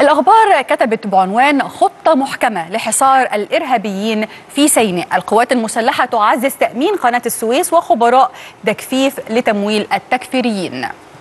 الأخبار كتبت بعنوان خطة محكمة لحصار الإرهابيين في سيناء. القوات المسلحة تعزز تأمين قناة السويس وخبراء تجفيف لتمويل التكفيريين.